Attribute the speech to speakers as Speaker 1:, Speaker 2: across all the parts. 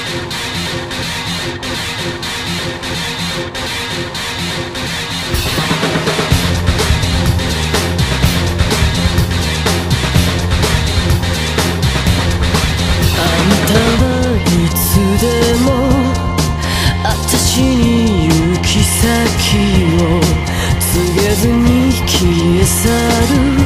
Speaker 1: 私に行き先を告げずに消え去る。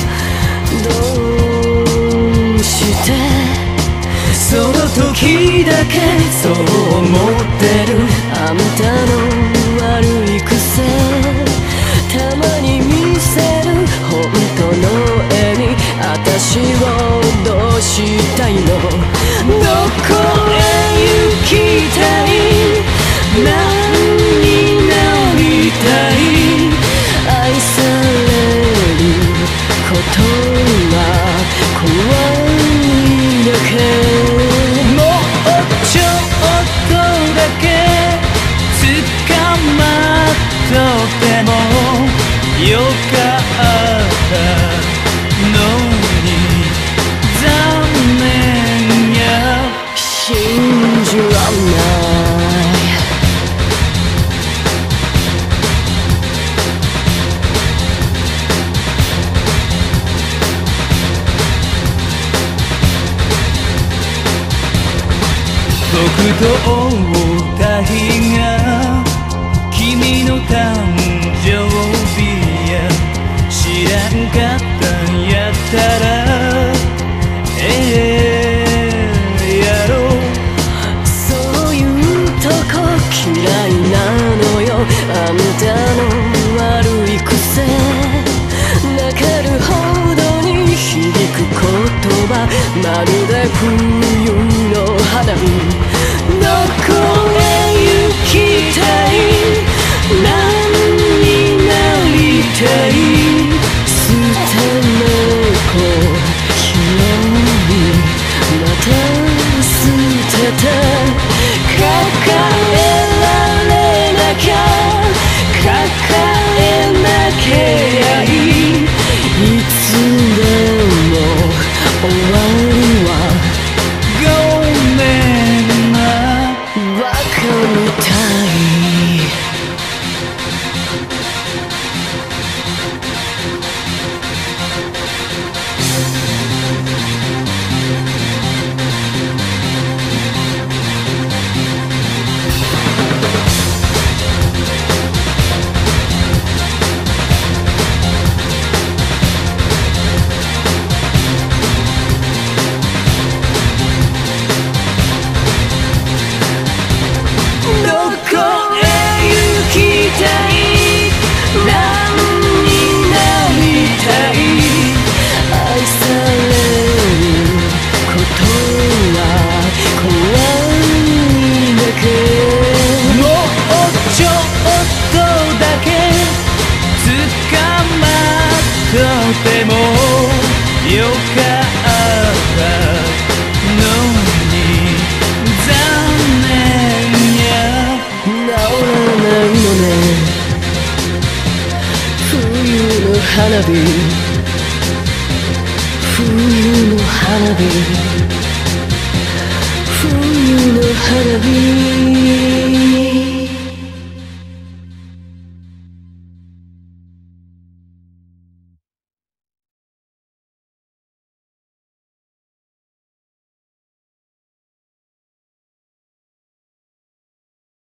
Speaker 1: どうしてその時だけそう思ってる。あんたの悪い癖たまに見せる本当の絵に私をどうしたいの。どこへ行きたい、何になりたい。愛されることが怖いだけ。もうちょっとだけ捕まっとってもよかったのに残念や。信じらんない。僕と会った日が君のた